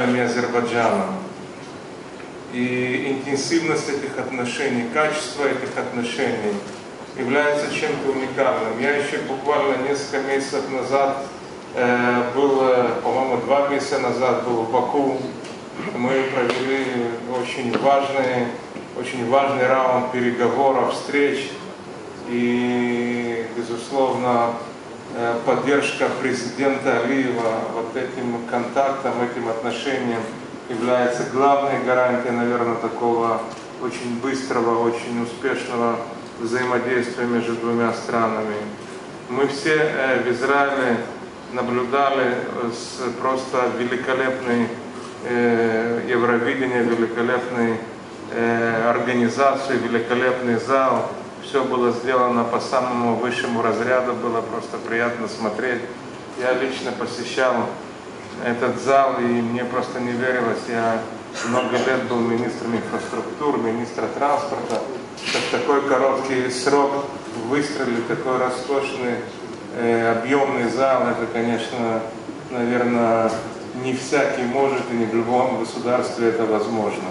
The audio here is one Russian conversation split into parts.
Израилем и Азербайджаном. И интенсивность этих отношений, качество этих отношений является чем-то уникальным. Я еще буквально несколько месяцев назад был, по-моему, 2 месяца назад был в Баку. Мы провели очень важный раунд переговоров, встреч. И, безусловно, поддержка президента Алиева вот этим контактам, этим отношениям является главной гарантией, наверное, такого очень быстрого, очень успешного взаимодействия между двумя странами. Мы все в Израиле наблюдали просто великолепный Евровидение, великолепной организации, великолепный зал. Все было сделано по самому высшему разряду, было просто приятно смотреть. Я лично посещал этот зал, и мне просто не верилось. Я много лет был министром инфраструктуры, министром транспорта. В такой короткий срок выстроили такой роскошный, объемный зал. Это, конечно, наверное, не всякий может, и не в любом государстве это возможно.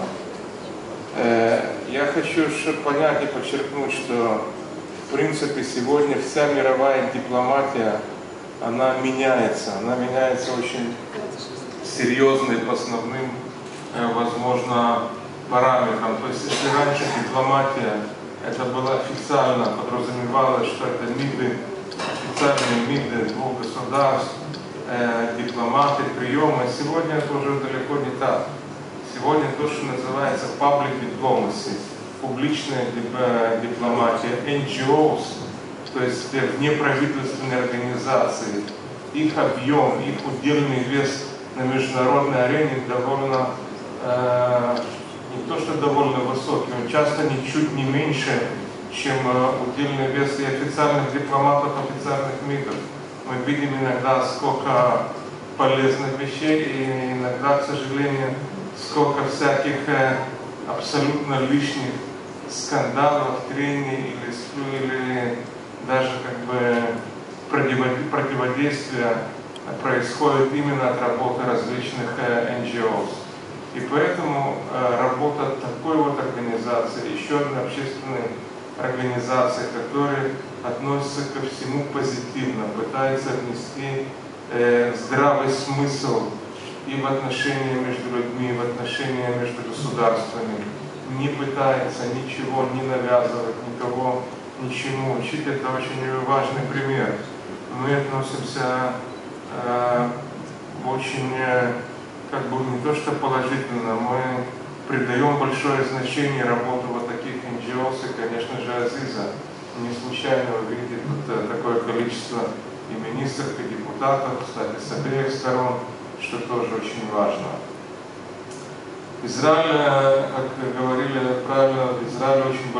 Я хочу понять и подчеркнуть, что в принципе сегодня вся мировая дипломатия, она меняется очень серьезно и по основным, возможно, параметрам. То есть если раньше дипломатия это было официально, подразумевалось, что это МИДы, официальные МИДы двух государств, дипломаты, приемы, сегодня это уже далеко не так. Сегодня то, что называется public diplomacy, публичная дипломатия, NGOs, то есть внеправительственные организации, их объем, их удельный вес на международной арене довольно, не то что довольно высокий, он часто ничуть не меньше, чем удельный вес и официальных дипломатов, официальных МИДов. Мы видим иногда, сколько полезных вещей, и иногда, к сожалению, сколько всяких абсолютно лишних скандалов, трений или даже противодействия происходит именно от работы различных NGOs. И поэтому работа такой вот организации, еще одной общественной организации, которая относится ко всему позитивно, пытается внести здравый смысл и в отношения между людьми, и в отношения между государствами, не пытается ничего не навязывать, никого ничему учить. Это очень важный пример. Мы относимся очень, не то что положительно, мы придаем большое значение работе вот таких NGOs, и, конечно же, Азиза. Не случайно вы видите тут такое количество и министров, и депутатов, кстати, с обеих сторон, что тоже очень важно. Израиль, как говорили правильно, в Израиле очень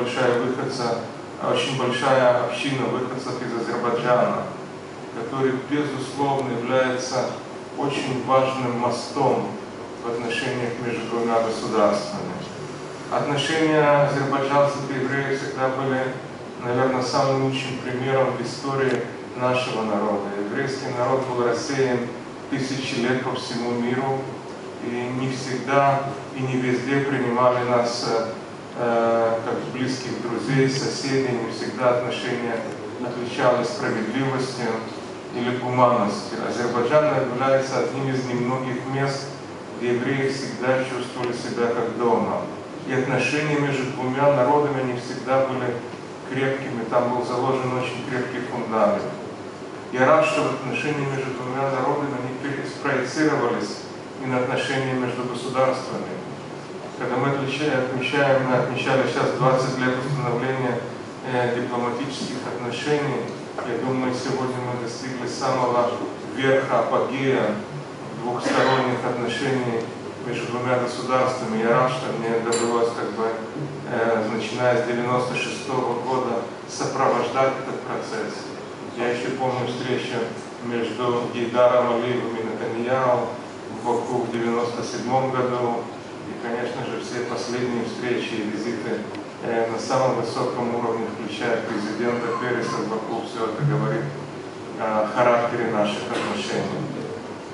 большая община выходцев из Азербайджана, который, безусловно, является очень важным мостом в отношениях между двумя государствами. Отношения азербайджанцев и евреев всегда были, наверное, самым лучшим примером в истории нашего народа. Еврейский народ был рассеян тысячи лет по всему миру, и не всегда и не везде принимали нас как близких друзей, соседей, не всегда отношения отличались справедливостью или гуманностью. Азербайджан является одним из немногих мест, где евреи всегда чувствовали себя как дома. И отношения между двумя народами не всегда были крепкими, там был заложен очень крепкий фундамент. Я рад, что отношения между двумя народами они спроецировались и на отношения между государствами. Когда мы отмечали сейчас 20 лет установления дипломатических отношений, я думаю, сегодня мы достигли самого верха, апогея двухсторонних отношений между двумя государствами. Я рад, что мне довелось, начиная с 1996 года, сопровождать этот процесс. Я еще помню встречу между Гейдаром Алиевым и Нетаньяху в Баку в 1997 году. И, конечно же, все последние встречи и визиты на самом высоком уровне, включая президента Переса в Баку, все это говорит о характере наших отношений.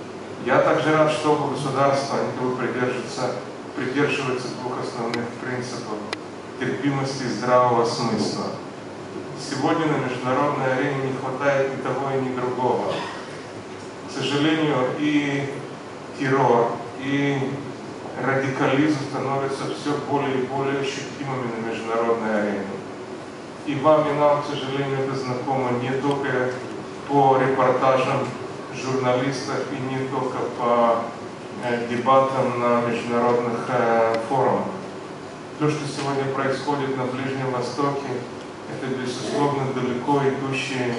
Я также рад, что оба государства придерживаются двух основных принципов – терпимости и здравого смысла. Сегодня на международной арене не хватает ни того и ни другого. К сожалению, и террор, и радикализм становятся все более и более ощутимыми на международной арене. И вам, и нам, к сожалению, это знакомо не только по репортажам журналистов и не только по дебатам на международных форумах. То, что сегодня происходит на Ближнем Востоке, это, безусловно, далеко идущие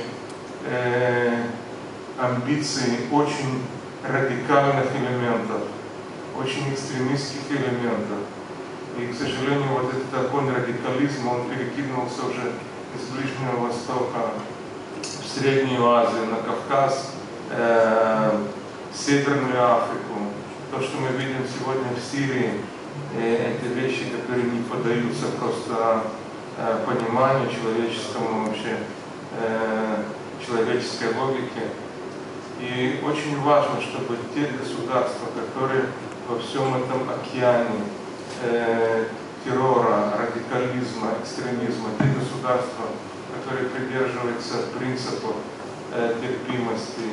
амбиции очень радикальных элементов, очень экстремистских элементов. И, к сожалению, вот этот огонь радикализма, он перекинулся уже из Ближнего Востока в Среднюю Азию, на Кавказ, в Северную Африку. То, что мы видим сегодня в Сирии, это вещи, которые не поддаются просто пониманию человеческому вообще, человеческой логике. И очень важно, чтобы те государства, которые во всем этом океане террора, радикализма, экстремизма, те государства, которые придерживаются принципов терпимости,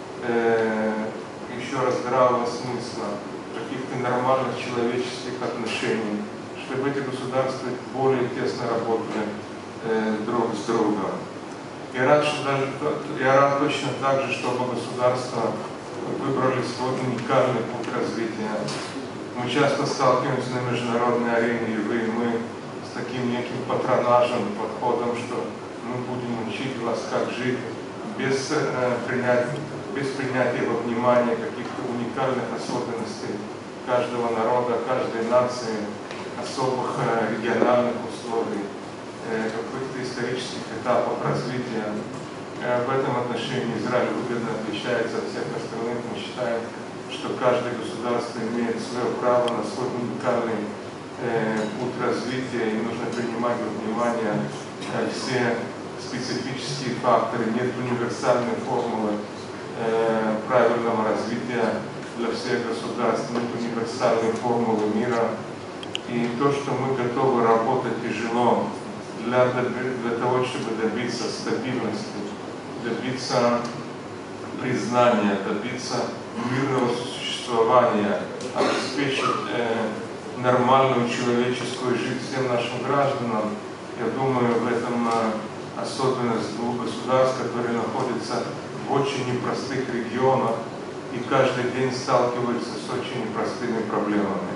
еще раз здравого смысла, каких-то нормальных человеческих отношений, чтобы эти государства более тесно работали друг с другом. Я рад точно так же, что оба государства выбрали свой уникальный путь развития. Мы часто сталкиваемся на международной арене, и вы, и мы, с таким неким патронажем, подходом, что мы будем учить вас, как жить, без принятия во внимание каких-то уникальных особенностей каждого народа, каждой нации, особых региональных условий, каких-то исторических этапов развития. В этом отношении Израиль выгодно отличается от всех остальных. Мы считаем, что каждое государство имеет свое право на свой уникальный путь развития, и нужно принимать во внимание все специфические факторы. Нет универсальной формулы правильного развития для всех государств, нет универсальной формулы мира. И то, что мы готовы работать тяжело для того, чтобы добиться стабильности, добиться признания, добиться мирного существования, обеспечить нормальную человеческую жизнь всем нашим гражданам, я думаю, в этом особенность двух государств, которые находятся в очень непростых регионах и каждый день сталкиваются с очень непростыми проблемами.